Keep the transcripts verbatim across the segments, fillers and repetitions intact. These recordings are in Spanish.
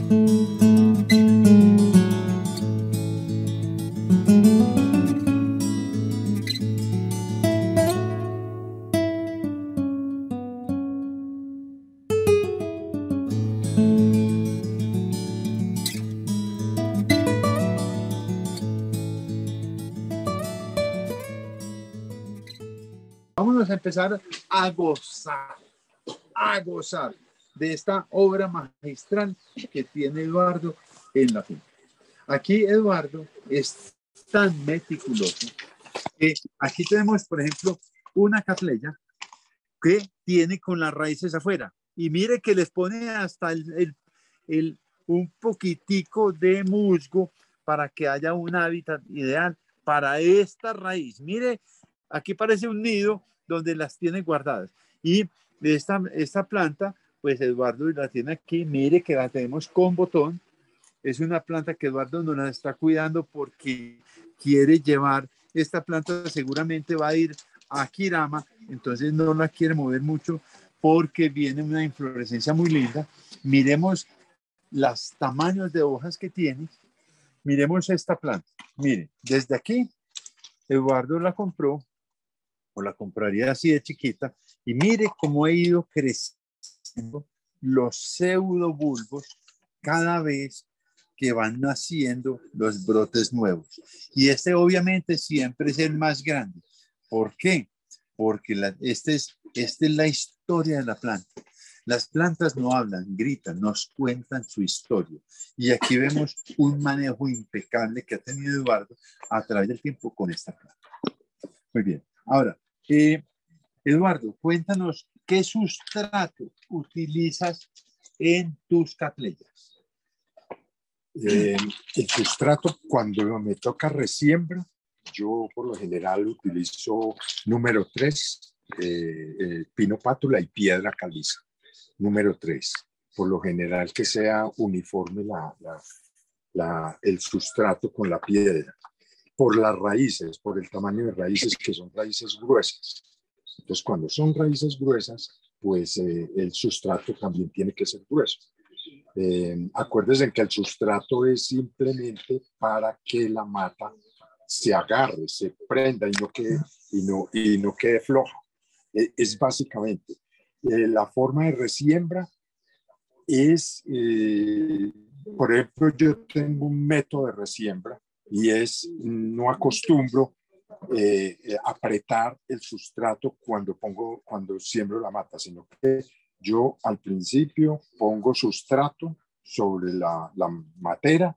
Vámonos a empezar a gozar, a gozar de esta obra magistral que tiene Eduardo en la finca. Aquí Eduardo es tan meticuloso que aquí tenemos, por ejemplo, una catleya que tiene con las raíces afuera. Y mire que les pone hasta el, el, el, un poquitico de musgo para que haya un hábitat ideal para esta raíz. Mire, aquí parece un nido donde las tiene guardadas. Y esta, esta planta, pues Eduardo la tiene aquí. Mire que la tenemos con botón. Es una planta que Eduardo nos la está cuidando porque quiere llevar. Esta planta seguramente va a ir a Kirama, entonces no la quiere mover mucho porque viene una inflorescencia muy linda. Miremos los tamaños de hojas que tiene. Miremos esta planta. Mire, desde aquí Eduardo la compró o la compraría así de chiquita y mire cómo ha ido creciendo los pseudobulbos cada vez que van naciendo los brotes nuevos. Y este obviamente siempre es el más grande. ¿Por qué? Porque la, este es, esta es la historia de la planta. Las plantas no hablan, gritan, nos cuentan su historia. Y aquí vemos un manejo impecable que ha tenido Eduardo a través del tiempo con esta planta. Muy bien. Ahora, eh, Eduardo, cuéntanos qué sustrato utilizas en tus catleyas. Eh, el sustrato, cuando me toca resiembra, yo por lo general utilizo número tres, eh, eh, pino pátula y piedra caliza. Número tres, por lo general que sea uniforme la, la, la, el sustrato con la piedra. Por las raíces, por el tamaño de raíces, que son raíces gruesas. Entonces, cuando son raíces gruesas, pues eh, el sustrato también tiene que ser grueso. Eh, acuérdense que el sustrato es simplemente para que la mata se agarre, se prenda y no quede, y no, y no quede floja. Eh, es básicamente eh, la forma de resiembra es, eh, por ejemplo, yo tengo un método de resiembra y es, no acostumbro eh, eh, apretar el sustrato cuando pongo, cuando siembro la mata, sino que yo al principio pongo sustrato sobre la, la matera,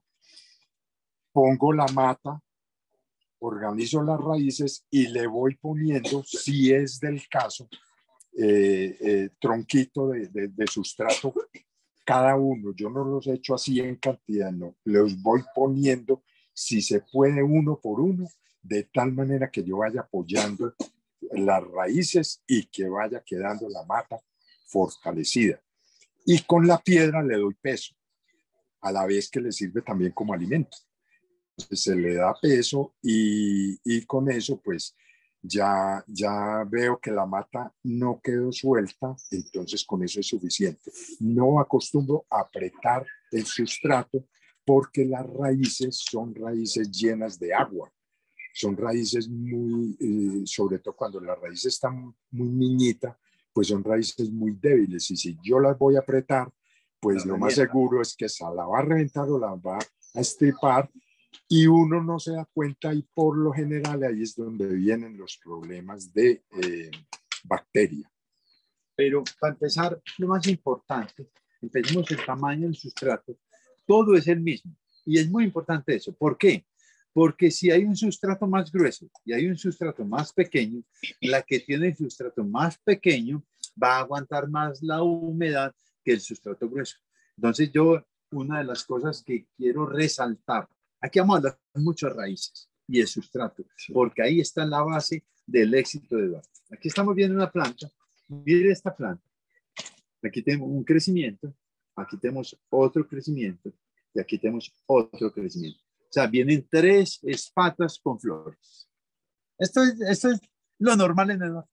pongo la mata, organizo las raíces y le voy poniendo, si es del caso, eh, eh, tronquito de, de, de sustrato cada uno. Yo no los echo así en cantidad, no. Los voy poniendo, si se puede, uno por uno, de tal manera que yo vaya apoyando las raíces y que vaya quedando la mata fortalecida. Y con la piedra le doy peso, a la vez que le sirve también como alimento. Entonces se le da peso y, y con eso pues ya, ya veo que la mata no quedó suelta, entonces con eso es suficiente. No acostumbro a apretar el sustrato porque las raíces son raíces llenas de agua. Son raíces muy, eh, sobre todo cuando la raíz está muy niñita, pues son raíces muy débiles y si yo las voy a apretar, pues lo más seguro es que se la va a reventar o la va a estripar y uno no se da cuenta y por lo general ahí es donde vienen los problemas de eh, bacteria. Pero para empezar, lo más importante, empecemos el tamaño del sustrato, todo es el mismo y es muy importante eso. ¿Por qué? Porque si hay un sustrato más grueso y hay un sustrato más pequeño, la que tiene el sustrato más pequeño va a aguantar más la humedad que el sustrato grueso. Entonces yo, una de las cosas que quiero resaltar, aquí vamos a hablar de muchas raíces y el sustrato, porque ahí está la base del éxito de Eduardo. Aquí estamos viendo una planta, mire esta planta, aquí tenemos un crecimiento, aquí tenemos otro crecimiento y aquí tenemos otro crecimiento. O sea, vienen tres espatas con flores. Esto es, esto es lo normal en Eduardo.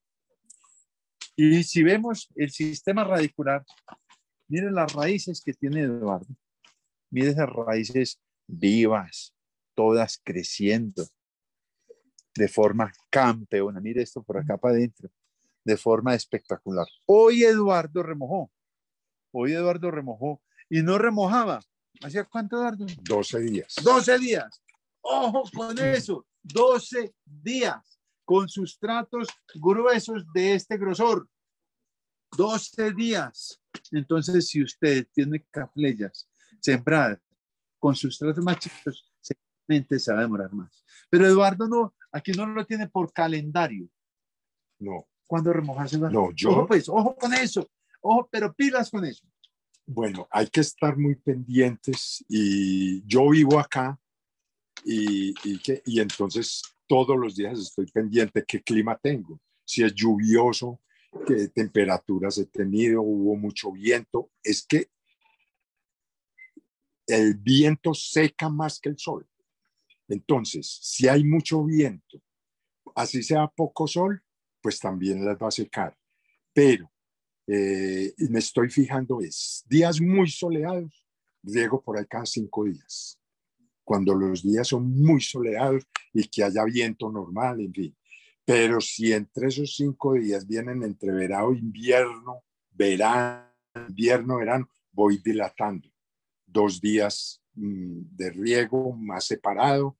Y si vemos el sistema radicular, miren las raíces que tiene Eduardo. mire esas raíces vivas, todas creciendo de forma campeona. Mire esto por acá para adentro, de forma espectacular. Hoy Eduardo remojó, hoy Eduardo remojó y no remojaba. ¿Hacía cuánto, Eduardo? doce días. doce días. Ojo con eso, doce días con sustratos gruesos de este grosor. doce días. Entonces, si usted tiene capleyas sembradas con sustratos más chiquitos, seguramente se va a demorar más. Pero Eduardo no, aquí no lo tiene por calendario. No. ¿Cuándo remojarse? No, yo... Ojo pues, ojo con eso. Ojo, pero pilas con eso. Bueno, hay que estar muy pendientes y yo vivo acá y, y, que, y entonces todos los días estoy pendiente qué clima tengo, si es lluvioso, qué temperaturas he tenido, hubo mucho viento. Es que el viento seca más que el sol. Entonces, si hay mucho viento, así sea poco sol, pues también las va a secar. Pero eh, me estoy fijando es días muy soleados, riego por ahí cada cinco días. Cuando los días son muy soleados y que haya viento normal, en fin. Pero si entre esos cinco días vienen entre verano, invierno, verano, invierno, verano, voy dilatando. Dos días mmm, de riego más separado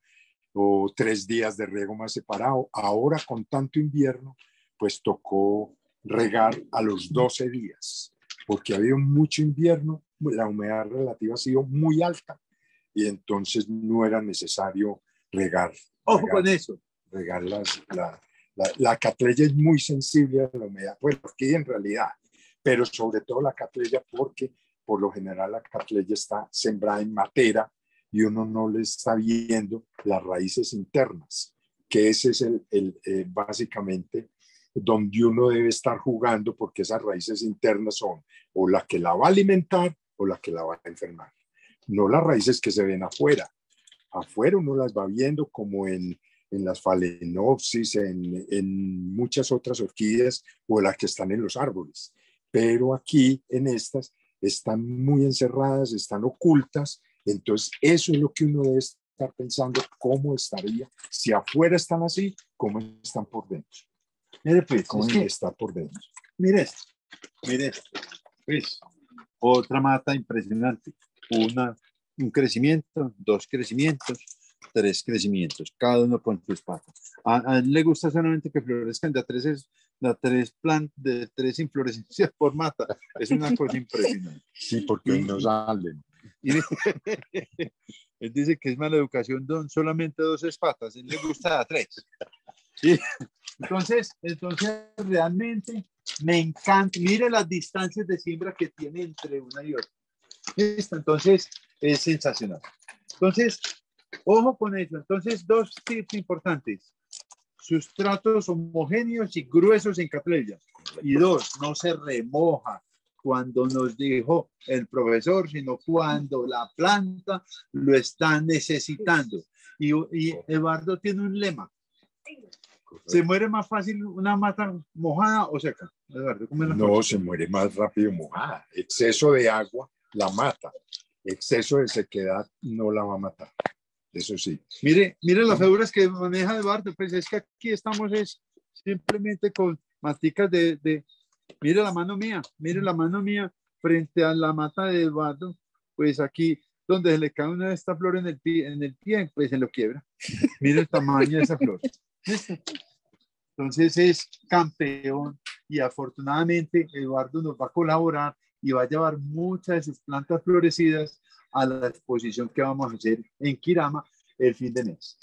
o tres días de riego más separado. Ahora con tanto invierno, pues tocó regar a los doce días, porque ha habido mucho invierno, la humedad relativa ha sido muy alta y entonces no era necesario regar. Ojo regar, con eso. Regar las, la, la, la catleya es muy sensible a la humedad, bueno, aquí en realidad, pero sobre todo la catleya porque por lo general la catleya está sembrada en matera y uno no le está viendo las raíces internas, que ese es el, el eh, básicamente donde uno debe estar jugando, porque esas raíces internas son o la que la va a alimentar o la que la va a enfermar. No las raíces que se ven afuera. Afuera uno las va viendo como en, en las phalaenopsis, en, en muchas otras orquídeas o las que están en los árboles. Pero aquí en estas están muy encerradas, están ocultas. Entonces eso es lo que uno debe estar pensando, cómo estaría, si afuera están así, cómo están por dentro. Mire, pues, ¿Cómo es que, está por dentro? Mire esto, mire esto. Pues, otra mata impresionante. Una, un crecimiento, dos crecimientos, tres crecimientos, cada uno con sus patas. A, a él le gusta solamente que florezcan de a tres, de a tres plant, de tres inflorescencias por mata. Es una cosa impresionante. Sí, porque y, no salen. Y, él dice que es mala educación, don, solamente dos patas. A él le gusta a tres. Sí. Entonces, entonces realmente me encanta. Mire las distancias de siembra que tiene entre una y otra. ¿Listo? Entonces, es sensacional. Entonces, ojo con eso. Entonces, dos tips importantes. Sustratos homogéneos y gruesos en catleya. Y dos, no se remoja cuando nos dijo el profesor, sino cuando la planta lo está necesitando. Y, y Eduardo tiene un lema. ¿Se muere más fácil una mata mojada o seca? Eduardo, ¿cómo es la no, cosa? Se muere más rápido mojada. Exceso de agua la mata. Exceso de sequedad no la va a matar. Eso sí. Mire, mire las figuras que maneja Eduardo. Pues es que aquí estamos es simplemente con maticas de, de... Mire la mano mía. Mire la mano mía frente a la mata de Eduardo. Pues aquí, donde se le cae una de estas flores en el pie, en el pie, pues se lo quiebra. Mire el tamaño de esa flor. Entonces es campeón y afortunadamente Eduardo nos va a colaborar y va a llevar muchas de sus plantas florecidas a la exposición que vamos a hacer en Kirama el fin de mes.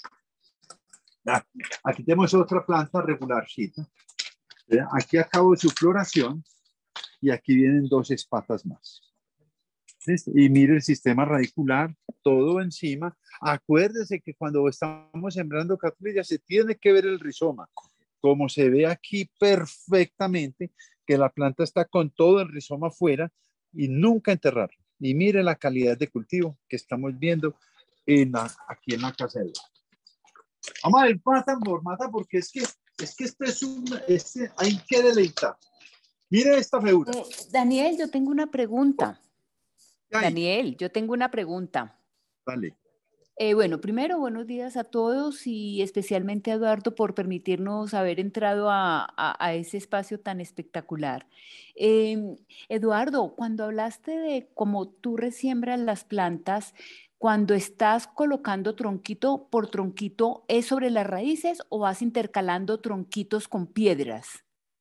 Aquí tenemos otra planta regularcita. Aquí acabo su floración y aquí vienen dos espatas más. ¿Listo? Y mire el sistema radicular, todo encima. Acuérdese que cuando estamos sembrando catleya se tiene que ver el rizoma. Como se ve aquí perfectamente, que la planta está con todo el rizoma afuera y nunca enterrarlo. Y mire la calidad de cultivo que estamos viendo en la, aquí en la casa de Eduardo. Vamos a ver mata por mata porque es que, es que este es un, este, hay que deleitar. Mire esta figura. Eh, Daniel, yo tengo una pregunta. Ay, Daniel, yo tengo una pregunta. vale. Eh, bueno, primero, buenos días a todos y especialmente a Eduardo por permitirnos haber entrado a, a- a ese espacio tan espectacular. Em, Eduardo, cuando hablaste de cómo tú resiembras las plantas, cuando estás colocando tronquito por tronquito, ¿es sobre las raíces o vas intercalando tronquitos con piedras?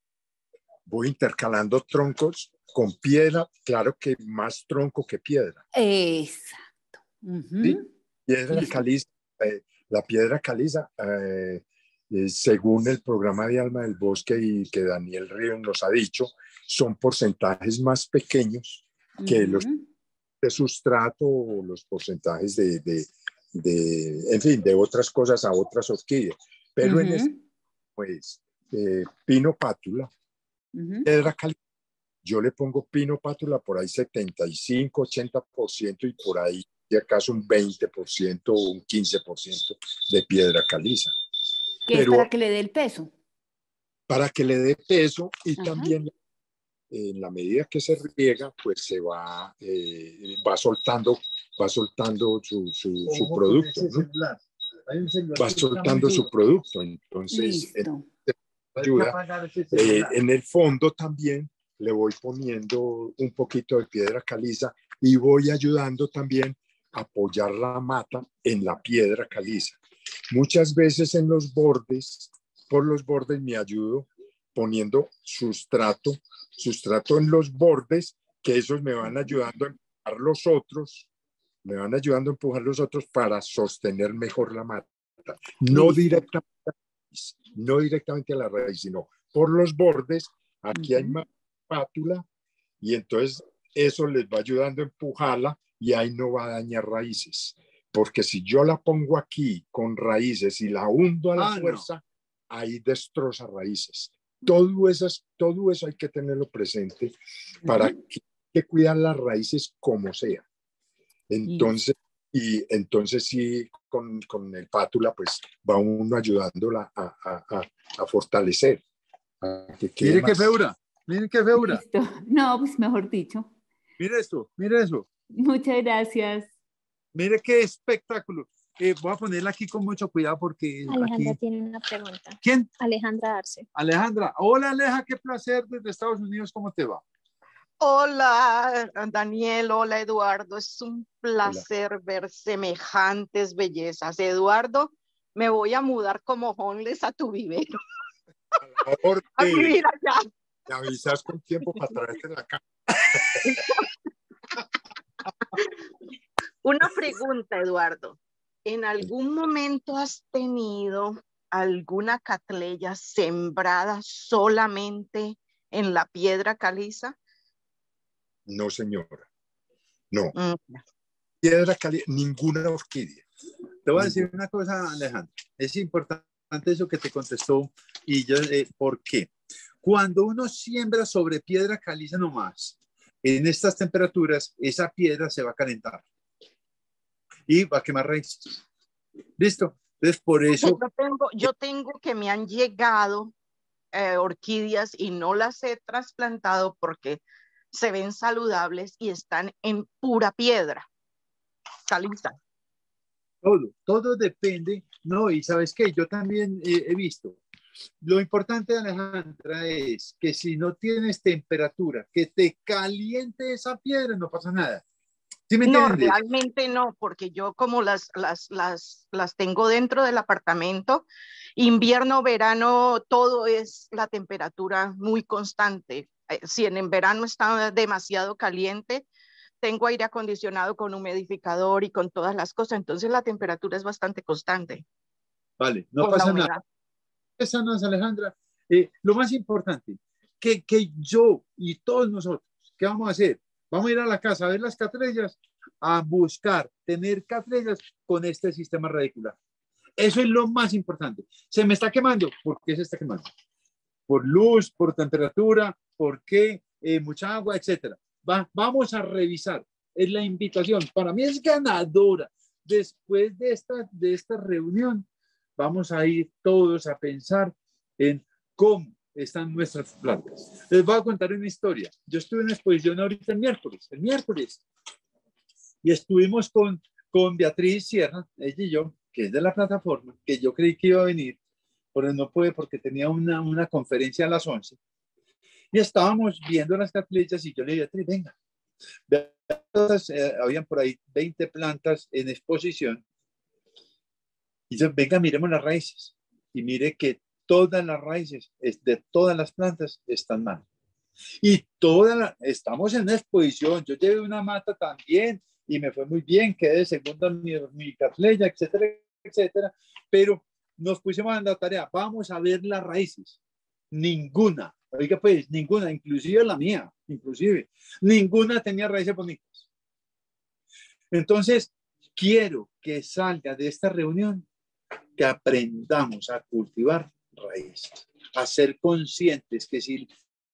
Voy intercalando troncos con piedra, claro que más tronco que piedra. Exacto. ¿Sí? Ujú. Piedra Listo. caliza, eh, la piedra caliza, eh, eh, según el programa de Alma del Bosque y que Daniel Ríos nos ha dicho, son porcentajes más pequeños que los Ujú, de sustrato o los porcentajes de, de, de, en fin, de otras cosas a otras orquídeas. Pero en este, ujú, pues, eh, pino pátula, ujú. piedra caliza, yo le pongo pino pátula por ahí setenta y cinco, ochenta por ciento y por ahí, si acaso, un veinte por ciento o un quince por ciento de piedra caliza. Que es Pero para que le dé el peso. para que le dé peso y Ajá. también en la medida que se riega, pues se va, eh, va soltando, va soltando su, su, su producto, ¿no? Va soltando su producto. Entonces, en- Listo. ayuda. Eh, en el fondo también le voy poniendo un poquito de piedra caliza y voy ayudando también a apoyar la mata en la piedra caliza. Muchas veces en los bordes, por los bordes me ayudo poniendo sustrato, sustrato en los bordes, que esos me van ayudando a empujar los otros, me van ayudando a empujar los otros para sostener mejor la mata. No Listo. directamente no directamente a la raíz, sino por los bordes. Aquí hay Ujú. más pátula y entonces eso les va ayudando a empujarla y ahí no va a dañar raíces. Porque si yo la pongo aquí con raíces y la hundo a la Ah, no. fuerza, ahí destroza raíces. Todo eso, todo eso hay que tenerlo presente para Ujú. que, que cuidar las raíces como sea. Listo. Entonces, y entonces sí, con, con el pátula, pues va uno ayudándola a, a, a, a fortalecer, a que quede Mire qué más. feura. Miren qué feura. Listo. No, pues mejor dicho. Mire esto, mire eso. Muchas gracias. Mire qué espectáculo. Eh, voy a ponerla aquí con mucho cuidado porque Alejandra aquí. tiene una pregunta. ¿Quién? Alejandra Arce. Alejandra. Hola, Aleja, qué placer desde Estados Unidos. ¿Cómo te va? Hola, Daniel, hola, Eduardo. Es un Hola. placer ver semejantes bellezas. Eduardo, me voy a mudar como homeless a tu vivero, Por favor, a eh, vivir allá. me avisas con tiempo para traerte la casa. Una pregunta, Eduardo. ¿En algún momento has tenido alguna catleya sembrada solamente en la piedra caliza? No, señora. No. Mm. Piedra caliente, ninguna orquídea. Te voy a decir una cosa, Alejandra. Es importante eso que te contestó. Y yo, eh, ¿por qué? Cuando uno siembra sobre piedra caliza nomás, en estas temperaturas, esa piedra se va a calentar y va a quemar raíces. ¿Listo? Entonces, por eso. Yo tengo, yo tengo que me han llegado eh, orquídeas y no las he trasplantado porque se ven saludables y están en pura piedra caliza. Todo, todo depende. No, y sabes qué, yo también eh, he visto. Lo importante, Alejandra, es que si no tienes temperatura, que te caliente esa piedra, no pasa nada. ¿Sí me No, entiendes? realmente no, porque yo como las, las, las, las tengo dentro del apartamento, invierno, verano, todo es la temperatura muy constante. Eh, Si en, en verano está demasiado caliente, tengo aire acondicionado con humidificador y con todas las cosas, entonces la temperatura es bastante constante Vale, no con la pasa nada. humedad. Esa no es, Alejandra. Eh, lo más importante, que, que yo y todos nosotros, ¿qué vamos a hacer? Vamos a ir a la casa a ver las catrellas, a buscar tener catrellas con este sistema radicular. Eso es lo más importante. Se me está quemando. ¿Por qué se está quemando? Por luz, por temperatura, por qué, eh, mucha agua, etcétera. Va, vamos a revisar. Es la invitación. Para mí es ganadora. Después de esta, de esta reunión, vamos a ir todos a pensar en cómo están nuestras plantas. Les voy a contar una historia. Yo estuve en una exposición ahorita el miércoles, el miércoles, Y estuvimos con, con Beatriz Sierra, ella y yo, que es de la plataforma, que yo creí que iba a venir, pero no pude porque tenía una, una conferencia a las once. Y estábamos viendo las cartillas y yo le dije, Beatriz, venga. Eh, habían por ahí veinte plantas en exposición. Y yo, venga, miremos las raíces. Y mire que todas las raíces de todas las plantas están mal. Y toda la, estamos en una exposición. Yo llevé una mata también y me fue muy bien, quedé de segunda en mi, mi catleya, etcétera, etcétera. Pero nos pusimos en la tarea, vamos a ver las raíces. Ninguna, oiga pues, ninguna, inclusive la mía, inclusive, ninguna tenía raíces bonitas. Entonces, quiero que salga de esta reunión que aprendamos a cultivar raíces, a ser conscientes que si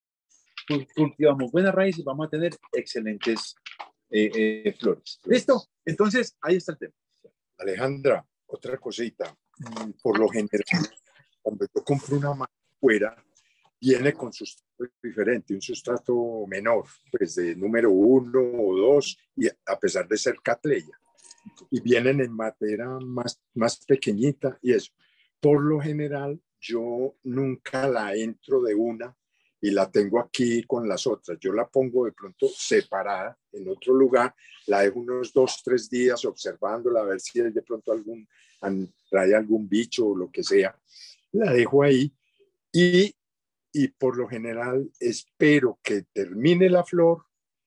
cultivamos buenas raíces vamos a tener excelentes eh, eh, flores. ¿Listo? Entonces, ahí está el tema. Alejandra, otra cosita. Por lo general, cuando yo compro una mata fuera, viene con sustrato diferente, un sustrato menor, pues de número uno o dos, y a pesar de ser catleya. Y vienen en madera más, más pequeñita y eso. Por lo general, yo nunca la entro de una y la tengo aquí con las otras. Yo la pongo de pronto separada en otro lugar, la dejo unos dos, tres días observándola a ver si de pronto algún, trae algún bicho o lo que sea. La dejo ahí y, y por lo general espero que termine la flor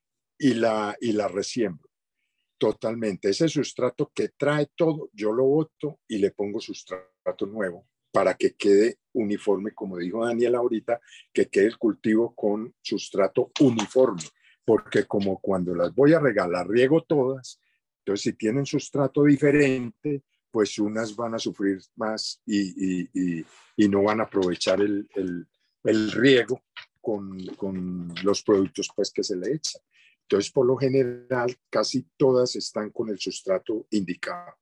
y la, y la resiembro. Totalmente. Ese sustrato que trae todo, yo lo boto y le pongo sustrato nuevo para que quede uniforme, como dijo Daniel ahorita, que quede el cultivo con sustrato uniforme, porque como cuando las voy a regar, riego todas, entonces si tienen sustrato diferente, pues unas van a sufrir más y, y, y, y no van a aprovechar el, el, el riego con, con los productos pues, que se le echan. Entonces, por lo general, casi todas están con el sustrato indicado.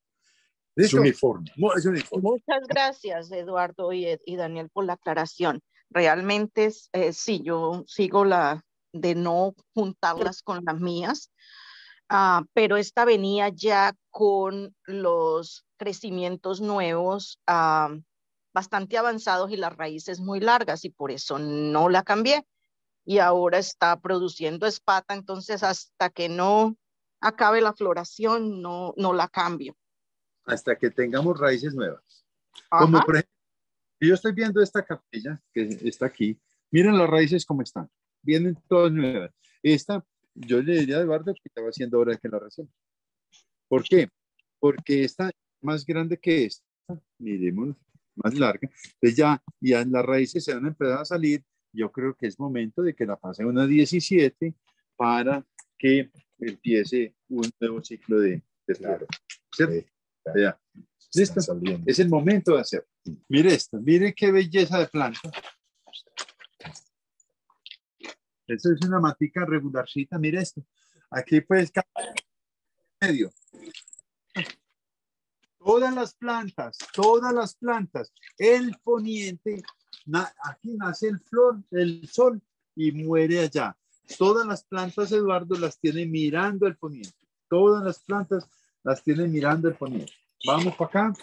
Es uniforme. es uniforme. Muchas gracias, Eduardo y, y Daniel, por la aclaración. Realmente, eh, sí, yo sigo la de no juntarlas con las mías, uh, pero esta venía ya con los crecimientos nuevos uh, bastante avanzados y las raíces muy largas, y por eso no la cambié. Y ahora está produciendo espata, entonces hasta que no acabe la floración, no, no la cambio. Hasta que tengamos raíces nuevas. Ajá. Como por ejemplo, yo estoy viendo esta capilla que está aquí, miren las raíces cómo están, vienen todas nuevas. Esta, yo le diría a Eduardo que estaba haciendo hora de que la reciba. ¿Por qué? Porque esta es más grande que esta, miremos, más larga, entonces ya, ya las raíces se van a empezar a salir. Yo creo que es momento de que la pase a una diecisiete para que empiece un nuevo ciclo de, de claro. ¿Cierto? Sí, claro. Ya. ¿Listo? Es el momento de hacerlo. Mire esto, mire qué belleza de planta. Esto es una matica regularcita, mire esto. Aquí pues medio. Todas las plantas, todas las plantas, el poniente, na, aquí nace el flor, el sol y muere allá. Todas las plantas, Eduardo, las tiene mirando el poniente. Todas las plantas las tiene mirando el poniente. Vamos para acá.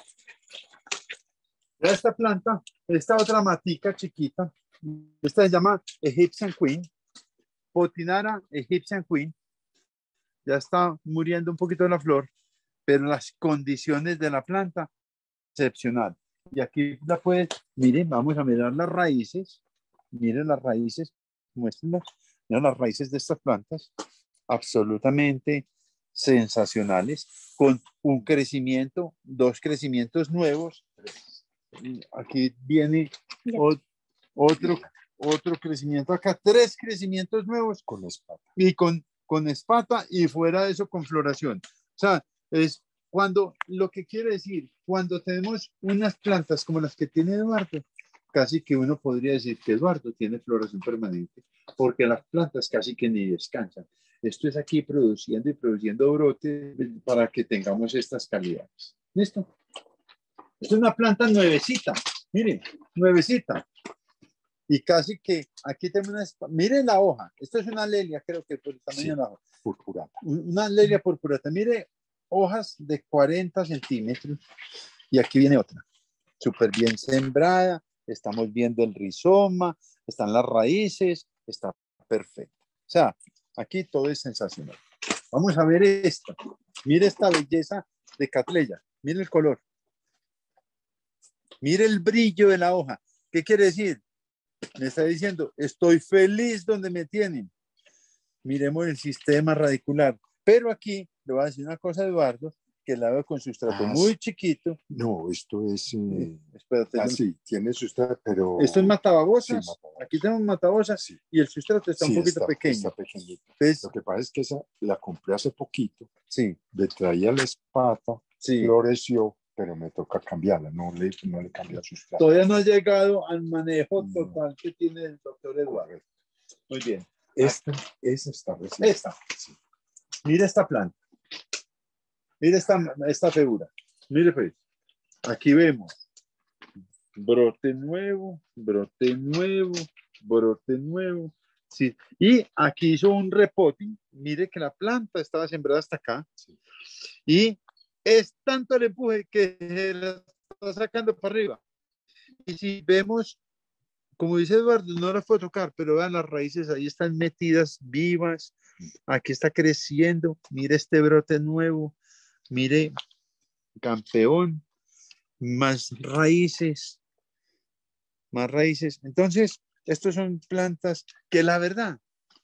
Esta planta, esta otra matica chiquita, esta se llama Egyptian Queen, Potinara Egyptian Queen. Ya está muriendo un poquito la flor, pero las condiciones de la planta, excepcional. Y aquí la puedes, miren, vamos a mirar las raíces, miren las raíces, muéstrenlas, miren las raíces de estas plantas, absolutamente sensacionales, con un crecimiento, dos crecimientos nuevos. Aquí viene o, otro, otro crecimiento, acá tres crecimientos nuevos con espata. Y con, con espata y fuera de eso con floración. O sea, es cuando, lo que quiere decir, cuando tenemos unas plantas como las que tiene Eduardo, casi que uno podría decir que Eduardo tiene floración permanente, porque las plantas casi que ni descansan. Esto es aquí produciendo y produciendo brotes para que tengamos estas calidades. ¿Listo? Esta es una planta nuevecita, miren, nuevecita. y casi que aquí tengo una, miren la hoja, esto es una lelia, creo que por el tamaño Sí, de la hoja, purpurata. una lelia purpurata, mire, hojas de cuarenta centímetros, y aquí viene otra, súper bien sembrada, estamos viendo el rizoma, están las raíces, está perfecto. O sea, aquí todo es sensacional. Vamos a ver esta. Mire esta belleza de Cattleya. Mire el color. Mire el brillo de la hoja. ¿Qué quiere decir? Me está diciendo, estoy feliz donde me tienen. Miremos el sistema radicular. Pero aquí le voy a decir una cosa, Eduardo, que la veo con sustrato Ah, muy sí. chiquito. No, esto es... Eh, Espérate. ah, yo- sí, tiene sustrato, pero... Esto es matababosas. Sí, matababosas. Aquí tenemos matabosas Sí. y el sustrato está Sí, un poquito está, pequeño. está pequeñito. ¿Ves? Lo que pasa es que esa la compré hace poquito, Sí, le traía la espata, sí. floreció, pero me toca cambiarla, no le, no le cambié el sustrato. Todavía no ha llegado al manejo No. total que tiene el doctor Eduardo. Correcto. Muy bien. Esta, esa está recién. Esta. Sí. Mira esta planta. Mira esta, esta figura. Mire, pues. Aquí vemos brote nuevo, brote nuevo, brote nuevo. Sí. Y aquí hizo un repotting. Mire que la planta estaba sembrada hasta acá. Sí. Y es tanto el empuje que se la está sacando para arriba. Y si vemos, como dice Eduardo, no la puedo tocar, pero vean las raíces, ahí están metidas vivas. Aquí está creciendo. Mire este brote nuevo. Mire, campeón. Más raíces. Más raíces. Entonces, estos son plantas que la verdad,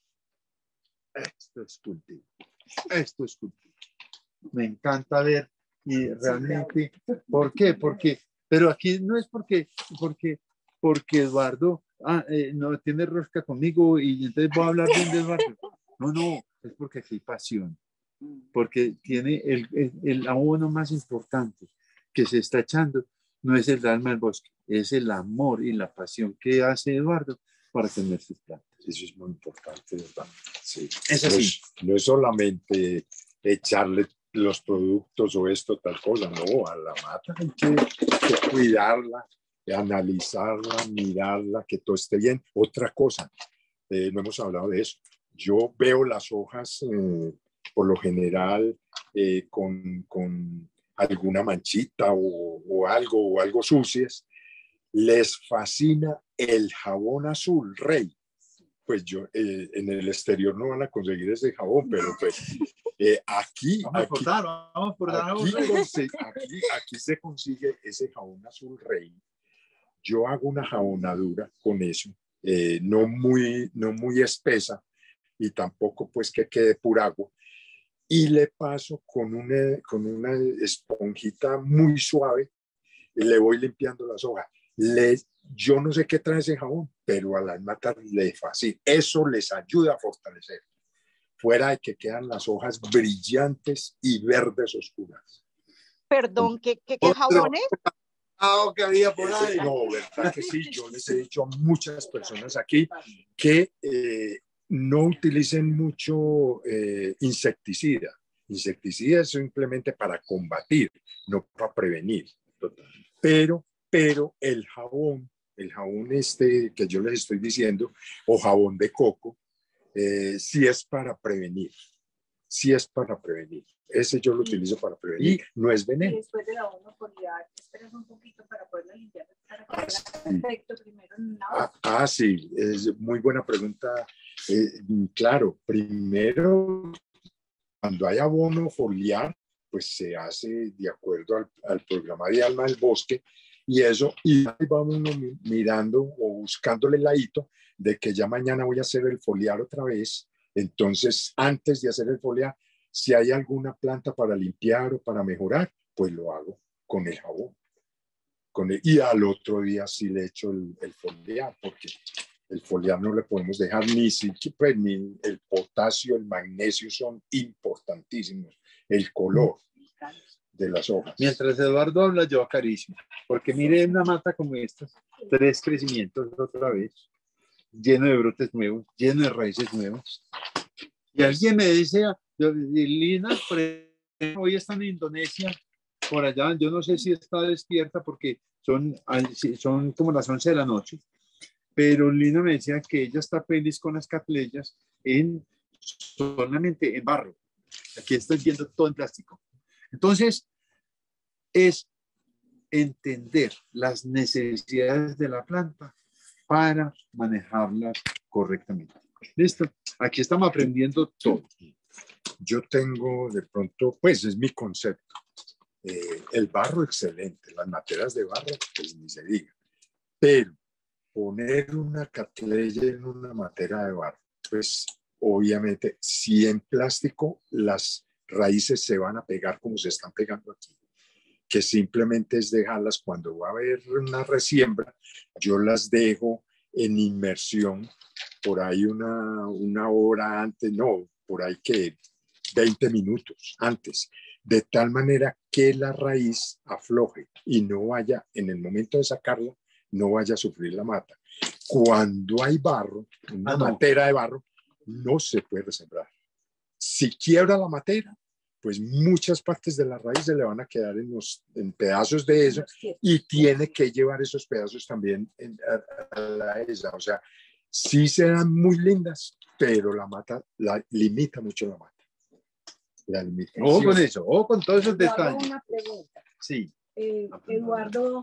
esto es cultivo. Esto es cultivo. Me encanta ver y realmente, ¿por qué? Porque, pero aquí no es porque, porque, porque Eduardo ah, eh, no tiene rosca conmigo y entonces voy a hablar bien de Eduardo. No, no, es porque aquí hay pasión, porque tiene el, el, el abono más importante que se está echando, no es el alma del bosque, es el amor y la pasión que hace Eduardo para tener sus plantas. Eso es muy importante, ¿verdad? Sí. Es No así. es, no es solamente echarle los productos o esto, tal cosa, no, a la mata hay que, que cuidarla, analizarla, mirarla, que todo esté bien. Otra cosa, eh, no hemos hablado de eso. Yo veo las hojas, eh, por lo general, eh, con, con alguna manchita o, o algo, o algo sucias. Les fascina el jabón azul, Rey. Pues yo, eh, en el exterior no van a conseguir ese jabón, pero pues eh, aquí, Vamos aquí, a dar, vamos por dar aquí, conse- aquí, aquí se consigue ese jabón azul Rey. Yo hago una jabonadura con eso, eh, no, muy, no muy espesa y tampoco pues que quede pura agua. Y le paso con una, con una esponjita muy suave y le voy limpiando las hojas. Le, yo no sé qué trae ese jabón, pero a las matas le fascina. Eso les ayuda a fortalecer. Fuera de que quedan las hojas brillantes y verdes oscuras. Perdón, ¿qué, qué, qué jabones? Ah, que había por ahí. No, verdad que sí. Yo les he dicho a muchas personas aquí que eh, no utilicen mucho eh, insecticida. Insecticida es simplemente para combatir, no para prevenir. Pero, pero el jabón, el jabón este que yo les estoy diciendo, o jabón de coco, eh, sí es para prevenir. Sí es para prevenir. Ese yo lo utilizo para prevenir. No es Y veneno. después de la monopolidad, esperas un poquito para poderla limpiar para que Ah, haga sí. efecto primero en una Ah, ah, sí, es muy buena pregunta. Eh, claro, primero, cuando hay abono foliar, pues se hace de acuerdo al, al programa de Alma del Bosque y eso, y ahí va uno mirando o buscándole el ladito de que ya mañana voy a hacer el foliar otra vez. Entonces, antes de hacer el foliar, si hay alguna planta para limpiar o para mejorar, pues lo hago con el jabón. Con el, y al otro día sí le echo el, el foliar, porque el foliar no le podemos dejar ni, pues, ni el potasio, el magnesio son importantísimos, el color de las hojas. Mientras Eduardo habla, yo acaricio. Porque mire una mata como esta, tres crecimientos otra vez, lleno de brotes nuevos, lleno de raíces nuevas. Y alguien me dice, yo, Lina, por ejemplo, hoy está en Indonesia, por allá, yo no sé si está despierta porque son, son como las once de la noche. pero Lina me decía que ella está feliz con las catleyas en, solamente en barro. Aquí estoy viendo todo en plástico. Entonces, es entender las necesidades de la planta para manejarlas correctamente. ¿Listo? Aquí estamos aprendiendo todo. Yo tengo de pronto, pues es mi concepto. Eh, el barro excelente, las materas de barro, pues ni se diga. Pero poner una catleya en una matera de barro, pues obviamente si en plástico las raíces se van a pegar como se están pegando aquí, que simplemente es dejarlas cuando va a haber una resiembra, yo las dejo en inmersión por ahí una, una hora antes, no, por ahí que veinte minutos antes, de tal manera que la raíz afloje y no vaya, en el momento de sacarla, no vaya a sufrir la mata. Cuando hay barro, una Ah, no. matera de barro, no se puede resembrar. Si quiebra la matera, pues muchas partes de la raíz se le van a quedar en, los, en pedazos de eso y tiene que llevar esos pedazos también en, a, a la esa. O sea, sí serán muy lindas, pero la mata la limita mucho la mata. La limita. Ojo con eso, ojo con todos esos Yo hago detalles. una pregunta. Sí. Eh, Eduardo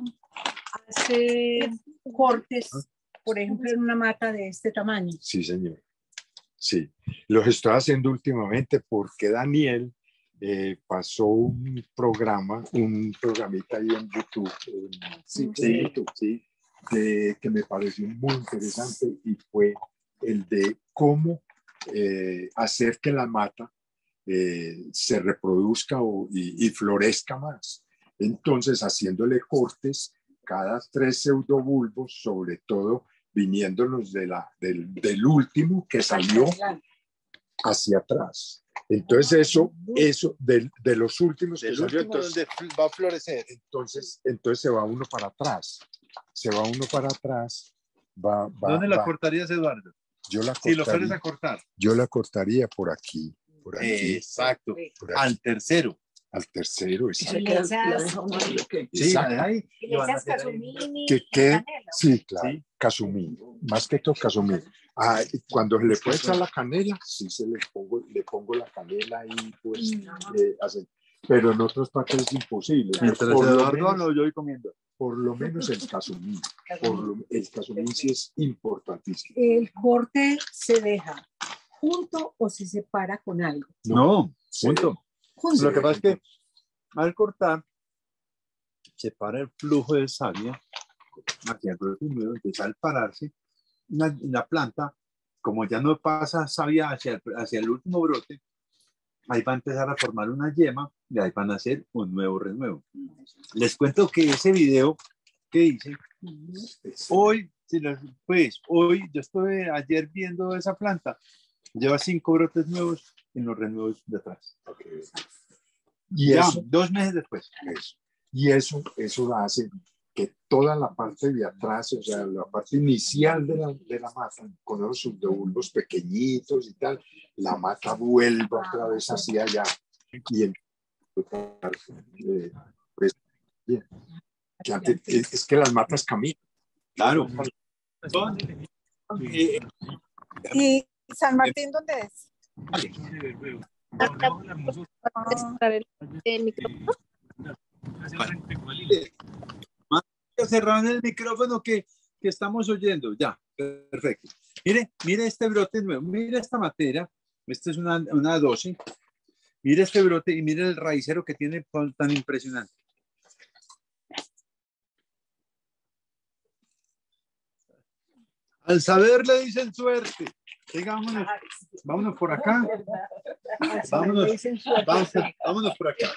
hace cortes, por ejemplo, en una mata de este tamaño. Sí, señor. Sí, los estoy haciendo últimamente porque Daniel eh, pasó un programa, un programita ahí en YouTube, en, sí, Sí. en YouTube, sí, de, que me pareció muy interesante y fue el de cómo eh, hacer que la mata eh, se reproduzca o, y, y florezca más. Entonces, haciéndole cortes cada tres pseudobulbos, sobre todo viniéndonos de la, del, del último que salió hacia atrás. Entonces eso, eso de, de los últimos Del que salió, último entonces, donde va a florecer. entonces, entonces se va uno para atrás. Se va uno para atrás. Va, va, ¿Dónde la va. cortarías, Eduardo? Yo la Si lo fueres cortaría, a cortar. yo la cortaría por aquí, por aquí, Exacto. por aquí, Al tercero. al tercero. Exacto. Y esas, Sí, la de ahí. y esas casumini Que y quede, canela. sí, claro, Sí. casumí, más que todo casumí. Ah, y cuando le puedo echar la canela, sí se le pongo, le pongo la canela ahí, pues, eh, hace- pero en otras partes es imposible. Mientras Por lo Eduardo menos- no, yo voy comiendo. Por lo menos el casumí, por lo, el casumí sí es importantísimo. ¿El corte se deja junto o se separa con algo? No, Sí. junto. Junto. Lo que pasa es que al cortar, separa el flujo de savia hacia el brote nuevo, empieza al pararse. La, la planta, como ya no pasa savia hacia el, hacia el último brote, ahí va a empezar a formar una yema y ahí van a hacer un nuevo renuevo. Les cuento que ese video que hice, hoy, si los- pues hoy, yo estuve ayer viendo esa planta, lleva cinco brotes nuevos en los renuevos de atrás. Y Ya, eso, dos meses después. eso, y eso, eso hace que toda la parte de atrás, o sea, la parte inicial de la, de la mata, con los subdobulbos pequeñitos y tal, la mata vuelva otra vez hacia allá. Y el, eh, pues, bien, que antes- es, es que las matas caminan. Claro. ¿Y San Martín dónde es? El, el micrófono. Cerraron el micrófono que, que estamos oyendo. Ya, perfecto. Mire, mire este brote nuevo. Mire esta materia. Esta es una, una doce. Mire este brote y mire el raicero que tiene tan impresionante. Al saber le dicen suerte. Venga, vámonos, vámonos por acá. Vámonos, vámonos, vámonos por acá.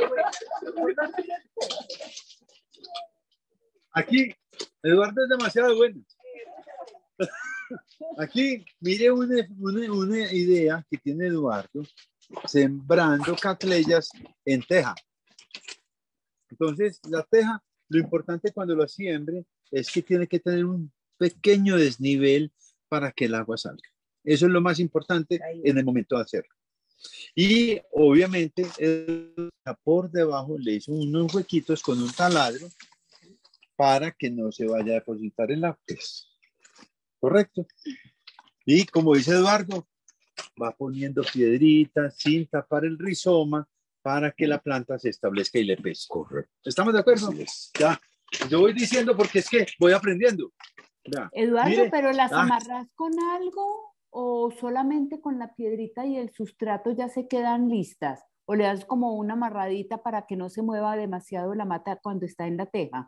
Aquí, Eduardo es demasiado bueno. Aquí, mire una, una, una idea que tiene Eduardo, sembrando catleyas en teja. Entonces, la teja, lo importante cuando lo siembre es que tiene que tener un pequeño desnivel para que el agua salga. Eso es lo más importante en el momento de hacerlo. Y obviamente, por debajo le hizo unos huequitos con un taladro para que no se vaya a depositar el agua. Correcto. Y como dice Eduardo, va poniendo piedritas sin tapar el rizoma para que la planta se establezca y le pese. Correcto. ¿Estamos de acuerdo? Así es. Ya. Yo voy diciendo porque es que voy aprendiendo. Ya. Eduardo, Mire. ¿pero las Ah. amarras con algo o solamente con la piedrita y el sustrato ya se quedan listas? ¿O le das como una amarradita para que no se mueva demasiado la mata cuando está en la teja?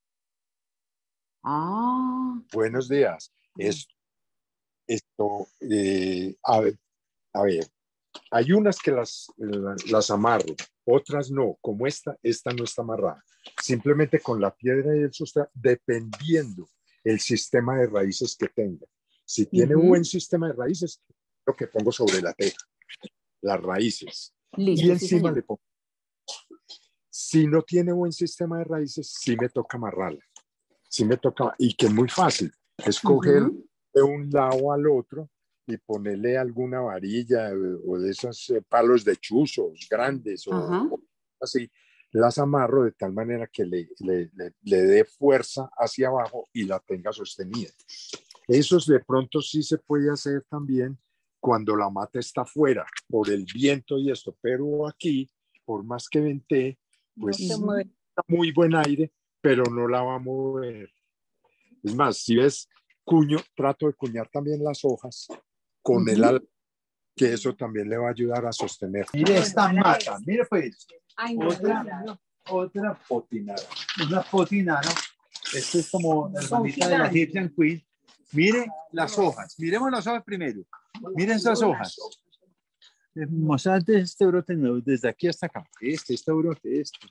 Ah. Buenos días. Esto, esto eh, a ver, a ver, hay unas que las, las amarro, otras no, como esta, esta no está amarrada. Simplemente con la piedra y el sustrato, dependiendo el sistema de raíces que tenga. Si tiene Ujú. un buen sistema de raíces, lo que pongo sobre la teja, las raíces. Listo, Y sí, encima señor. le pongo. Si no tiene buen sistema de raíces, sí me toca amarrarla. Sí me toca, y que es muy fácil, es coger Ujú. de un lado al otro y ponerle alguna varilla o de esos eh, palos de chuzos grandes o, Ajá. o así, las amarro de tal manera que le, le, le, le dé fuerza hacia abajo y la tenga sostenida. Eso de pronto sí se puede hacer también cuando la mata está afuera por el viento y esto, pero aquí, por más que vente, pues No se mueve. está muy buen aire, pero no la va a mover. Es más, si ves cuño, trato de cuñar también las hojas con Ujú. el ala, que eso también le va a ayudar a sostener. Mire esta mata, mire pues, Ay, no, otra, no. otra potinara. Una potinara, esto es como la Son hermanita de la gigantes. Egyptian Queen. Mire las hojas, miremos las hojas primero. Miren esas hojas. Mostrarte este brote nuevo, desde aquí hasta acá. Este, este brote, este.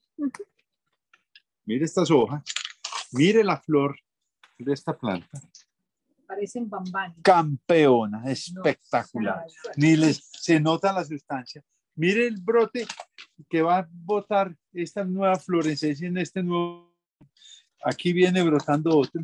Mire estas hojas. Mire la flor de esta planta. Parecen bambanes. Campeona, espectacular. Ni les se nota la sustancia. Mire el brote que va a botar esta nueva florescencia en este nuevo. Aquí viene brotando otro.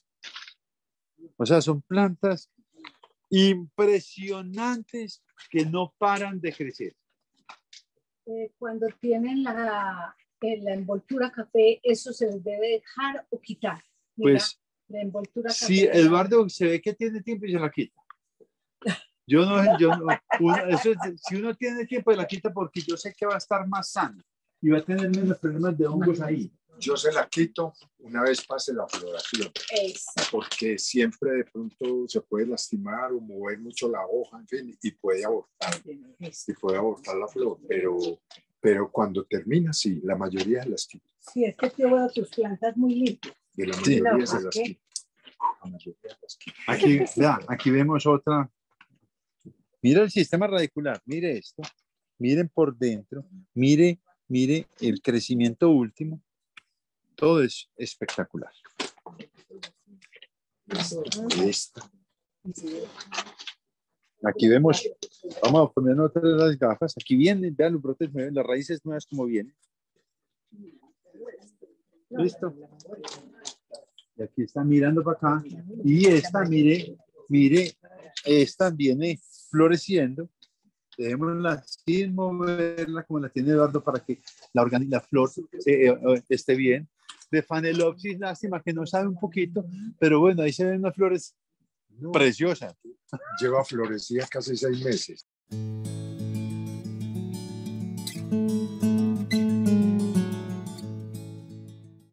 O sea, son plantas impresionantes que no paran de crecer. Eh, cuando tienen la, eh, la envoltura café, eso se les debe dejar o quitar. Mira, Pues la envoltura café. sí, Eduardo se ve que tiene tiempo y se la quita. Yo no, yo no, uno, eso es, si uno tiene tiempo se la quita porque yo sé que va a estar más sano y va a tener menos problemas de hongos ahí. Yo se la quito una vez pase la floración, Es. porque siempre de pronto se puede lastimar o mover mucho la hoja, en fin, y puede abortar, y puede abortar la flor, pero, pero cuando termina, sí, la mayoría de las quito. Sí, es que yo veo tus plantas muy limpias. De la Sí. mayoría No, se ¿por las qué? quito. La mayoría las quito. Aquí, ya, aquí vemos otra. Mira el sistema radicular, mire esto, miren por dentro, mire, mire el crecimiento último, todo es espectacular. Esta. Aquí vemos, vamos a poner otra de las gafas, aquí vienen, vean los brotes nuevos, las raíces nuevas como vienen. Listo. Y aquí está mirando para acá, y esta, mire, mire, esta viene floreciendo. Dejémosla sin moverla como la tiene Eduardo para que la, organi- la flor eh, eh, esté bien. De Phalaenopsis, lástima que no sabe un poquito, pero bueno, ahí se ven unas flores No, preciosas. lleva florecida casi seis meses.